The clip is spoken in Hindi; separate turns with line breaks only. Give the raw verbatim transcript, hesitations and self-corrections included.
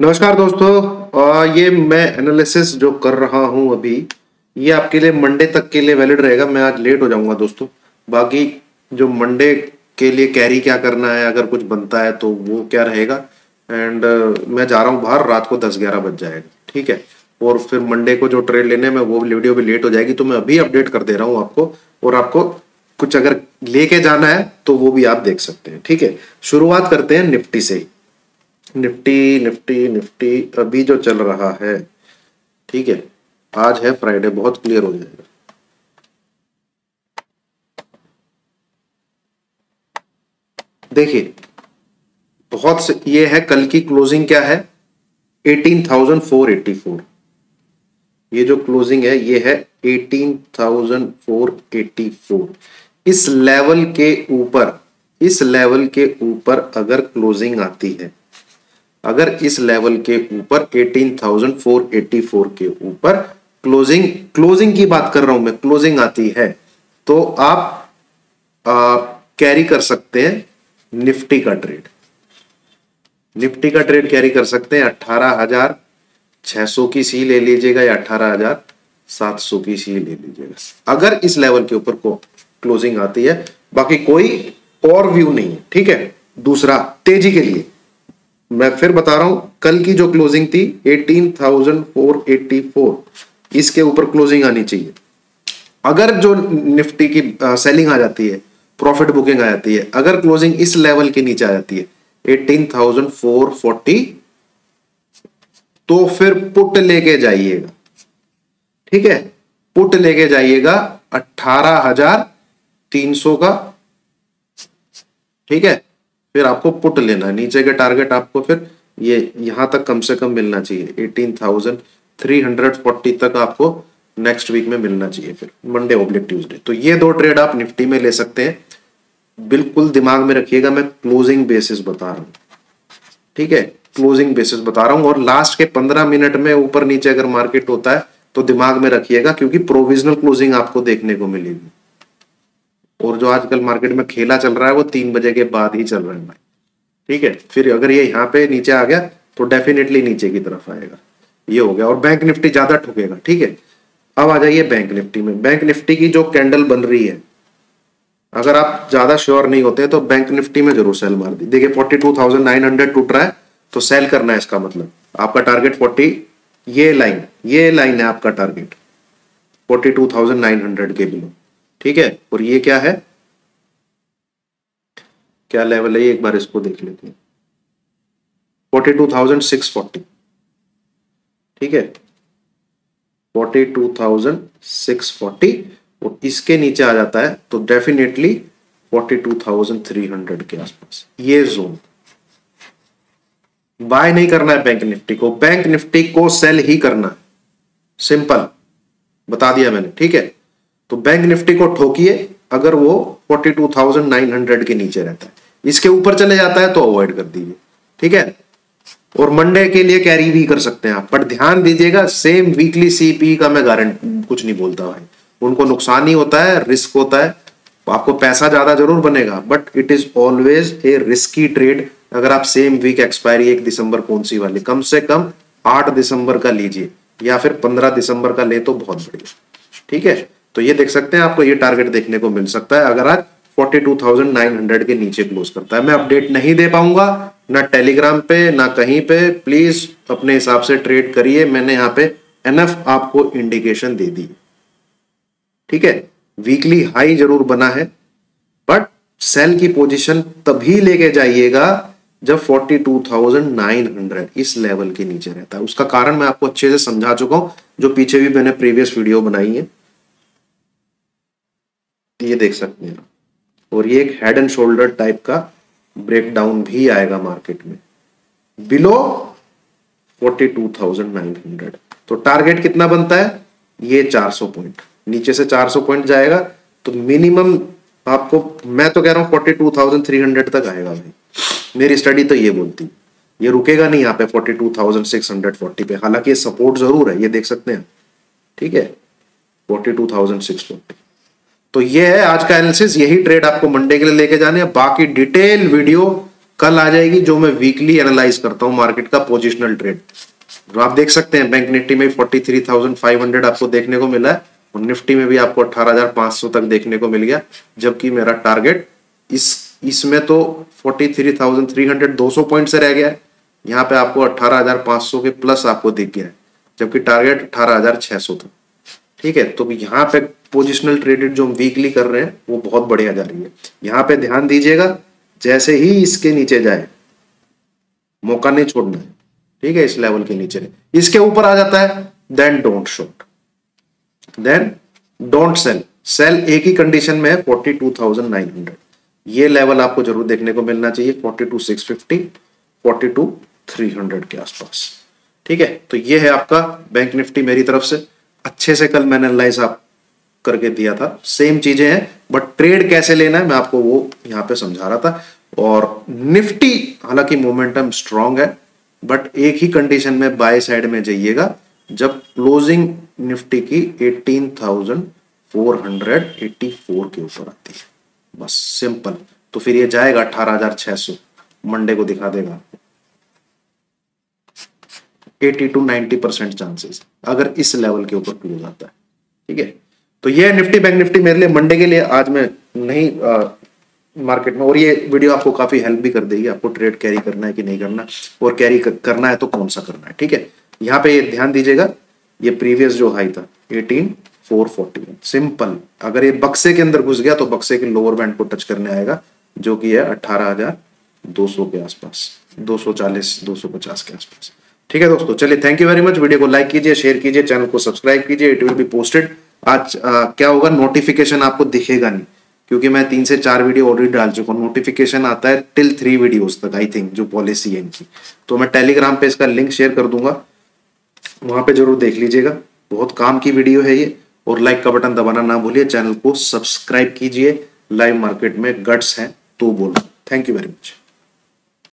नमस्कार दोस्तों। आ, ये मैं एनालिसिस जो कर रहा हूं अभी, ये आपके लिए मंडे तक के लिए वैलिड रहेगा। मैं आज लेट हो जाऊंगा दोस्तों। बाकी जो मंडे के लिए कैरी क्या करना है, अगर कुछ बनता है तो वो क्या रहेगा। एंड मैं जा रहा हूँ बाहर, रात को दस ग्यारह बज जाएगा, ठीक है। और फिर मंडे को जो ट्रेड लेने में वो वीडियो भी लेट हो जाएगी, तो मैं अभी अपडेट कर दे रहा हूँ आपको। और आपको कुछ अगर लेके जाना है तो वो भी आप देख सकते हैं, ठीक है। शुरुआत करते हैं निफ्टी से ही। निफ्टी निफ्टी निफ्टी अभी जो चल रहा है, ठीक है। आज है फ्राइडे, बहुत क्लियर हो जाएगा। देखिए, बहुत से ये है, कल की क्लोजिंग क्या है, eighteen thousand four eighty four. ये जो क्लोजिंग है ये है eighteen thousand four eighty four. इस लेवल के ऊपर, इस लेवल के ऊपर अगर क्लोजिंग आती है, अगर इस लेवल के ऊपर eighteen thousand four eighty four के ऊपर क्लोजिंग क्लोजिंग की बात कर रहा हूं मैं, क्लोजिंग आती है तो आप आ, कैरी कर सकते हैं निफ्टी का ट्रेड। निफ्टी का ट्रेड कैरी कर सकते हैं। अठारह हजार छह सौ की सी ले लीजिएगा या अठारह हजार सात सौ की सी ले लीजिएगा, अगर इस लेवल के ऊपर को क्लोजिंग आती है। बाकी कोई और व्यू नहीं है, ठीक है। दूसरा, तेजी के लिए मैं फिर बता रहा हूं, कल की जो क्लोजिंग थी eighteen thousand four eighty four, इसके ऊपर क्लोजिंग आनी चाहिए। अगर जो निफ्टी की सेलिंग आ जाती है, प्रॉफिट बुकिंग आ जाती है, अगर क्लोजिंग इस लेवल के नीचे आ जाती है एटीन थाउजेंड फोर फोर्टी, तो फिर पुट लेके जाइएगा, ठीक है। पुट लेके जाइएगा अठारह हजार तीन सौ का, ठीक है। फिर आपको पुट लेना है। नीचे के टारगेट आपको फिर ये यहां तक कम से कम मिलना चाहिए, eighteen thousand three hundred forty तक आपको नेक्स्ट वीक में मिलना चाहिए, फिर मंडे ऑब्लिक ट्यूसडे। तो ये दो ट्रेड आप निफ्टी में ले सकते हैं। बिल्कुल दिमाग में रखिएगा, मैं क्लोजिंग बेसिस बता रहा हूं, ठीक है। क्लोजिंग बेसिस बता रहा हूं। और लास्ट के पंद्रह मिनट में ऊपर नीचे अगर मार्केट होता है तो दिमाग में रखिएगा, क्योंकि प्रोविजनल क्लोजिंग आपको देखने को मिलेगी। और जो आजकल मार्केट में खेला चल रहा है वो तीन बजे के बाद ही चल रहा है भाई, ठीक है। फिर अगर ये यहाँ पे नीचे आ गया तो डेफिनेटली नीचे की तरफ आएगा। ये हो गया। और बैंक निफ्टी ज्यादा ठुकेगा, ठीक है। अब आ जाइए बैंक निफ्टी में। बैंक निफ्टी की जो कैंडल बन रही है, अगर आप ज्यादा श्योर नहीं होते तो बैंक निफ्टी में जरूर सेल मार दी। देखिए forty two thousand nine hundred टूट रहा है तो सेल करना है। इसका मतलब आपका टारगेट फोर्टी, ये लाइन ये लाइन है आपका target forty two thousand nine hundred के बिलो, ठीक है। और ये क्या है, क्या लेवल है, एक बार इसको देख लेते हैं। Forty two thousand six forty, ठीक है। Forty two thousand six forty, और इसके नीचे आ जाता है तो definitely forty two thousand three hundred के आसपास। ये जोन बाय नहीं करना है बैंक निफ्टी को, बैंक निफ्टी को सेल ही करना है। सिंपल बता दिया मैंने, ठीक है। तो बैंक निफ्टी को ठोकिए अगर वो forty two thousand nine hundred के नीचे रहता है। इसके ऊपर चले जाता है तो अवॉइड कर दीजिए, ठीक है। और मंडे के लिए कैरी भी कर सकते हैं आप, पर ध्यान दीजिएगा सेम वीकली सीपी का मैं गारंटी कुछ नहीं बोलता भाई। उनको नुकसान ही होता है, रिस्क होता है। आपको पैसा ज्यादा जरूर बनेगा, but it is always a risky trade. अगर आप सेम वीक एक्सपायरी एक दिसंबर कौन सी वाली, कम से कम आठ दिसंबर का लीजिए या फिर पंद्रह दिसंबर का ले तो बहुत बढ़िया, ठीक है। तो ये देख सकते हैं, आपको ये टारगेट देखने को मिल सकता है अगर आज forty two thousand nine hundred के नीचे क्लोज करता है। मैं अपडेट नहीं दे पाऊंगा ना टेलीग्राम पे ना कहीं पे, प्लीज अपने हिसाब से ट्रेड करिए। मैंने यहाँ पे एनएफ आपको इंडिकेशन दे दी, ठीक है। वीकली हाई जरूर बना है, बट सेल की पोजीशन तभी लेके जाइएगा जब forty two thousand nine hundred इस लेवल के नीचे रहता है। उसका कारण मैं आपको अच्छे से समझा चुका हूं, जो पीछे भी मैंने प्रीवियस वीडियो बनाई है, ये देख सकते हैं। और ये एक हेड एंड शोल्डर टाइप का ब्रेकडाउन भी आएगा मार्केट में below forty two thousand nine hundred. तो टारगेट कितना बनता है, ये चार सौ पॉइंट। नीचे से चार सौ पॉइंट जाएगा तो मिनिमम आपको, मैं तो कह रहा हूं forty two thousand three hundred तक आएगा भाई। मेरी स्टडी तो ये बोलती, ये रुकेगा नहीं यहाँ पे forty two thousand six hundred forty पे। हालांकि ये सपोर्ट जरूर है, ये देख सकते हैं, ठीक है, forty two thousand six forty. तो ये है आज का एनालिसिस। यही ट्रेड आपको मंडे के लिए लेके जाने हैं। बाकी डिटेल वीडियो कल आ जाएगी जो मैं वीकली एनालाइज करता हूं मार्केट का पोजिशनल ट्रेड। तो आप देख सकते हैं बैंक निफ्टी में forty three thousand five hundred आपको देखने को मिला है और निफ्टी में भी आपको अठारह हजार पांच सौ तक देखने को मिल गया, जबकि मेरा टारगेट इस इसमें तो forty three thousand three hundred दो सौ पॉइंट से रह गया है, यहाँ पे आपको अठारह हजार पांच सौ के प्लस आपको दिख गया है, जबकि टारगेट अठारह हजार छह सौ था। ठीक है, तो यहाँ पे पोजिशनल ट्रेडेड जो हम वीकली कर रहे हैं वो बहुत बढ़िया जा रही है। यहाँ पे ध्यान दीजिएगा, जैसे ही इसके नीचे जाए मौका नहीं छोड़ना है। ठीक है, इस लेवल के नीचे इसके ऊपर आ जाता है then don't short, then don't sell. Sell एक ही कंडीशन में है forty two thousand nine hundred, ये लेवल आपको जरूर देखने को मिलना चाहिए forty two six fifty, forty two three hundred के आसपास। ठीक है, तो ये है आपका बैंक निफ्टी मेरी तरफ से। अच्छे से कल मैंने एनालाइज आप करके दिया था, सेम चीजें हैं बट ट्रेड कैसे लेना है मैं आपको वो यहां पे समझा रहा था। और निफ्टी हालांकि मोमेंटम स्ट्रांग है बट एक ही कंडीशन में बाय साइड में जाइएगा जब क्लोजिंग निफ्टी की eighteen thousand four hundred eighty four के ऊपर आती है, बस सिंपल। तो फिर ये जाएगा अठारह हजार छह सौ, मंडे को दिखा देगा eighty two ninety percent chances अगर इस लेवल के ऊपर क्लोज आता है। ठीक है, तो ये निफ्टी बैंक निफ्टी मेरे लिए मंडे के लिए आज मैं नहीं आ, मार्केट में, और ये वीडियो आपको काफी हेल्प भी कर देगी, आपको ट्रेड कैरी करना है कि नहीं करना, और कैरी करना है तो कौन सा करना है। ठीक है, यहाँ पे ये ध्यान दीजिएगा, ये प्रीवियस जो हाई था eighteen four forty one, simple अगर ये बक्से के अंदर घुस गया तो बक्से के लोअर बैंड को टच करने आएगा जो कि है अठारह हजार दो सौ के आसपास, दो सौ चालीस दो सौ पचास के आसपास। ठीक है दोस्तों, चलिए thank you very much. Video को लाइक कीजिए, शेयर कीजिए, चैनल को सब्सक्राइब कीजिए, इट विल बी पोस्टेड। आज आ, क्या होगा, नोटिफिकेशन आपको दिखेगा नहीं क्योंकि मैं तीन से चार वीडियो ऑलरेडी डाल चुका हूँ। नोटिफिकेशन आता है टिल थ्री वीडियोस तक आई थिंक, जो पॉलिसी है इनकी। तो मैं टेलीग्राम पे इसका लिंक शेयर कर दूंगा, वहां पे जरूर देख लीजिएगा, बहुत काम की वीडियो है ये। और लाइक का बटन दबाना ना भूलिए, चैनल को सब्सक्राइब कीजिए। लाइव मार्केट में गट्स हैं तो बोलो। Thank you very much.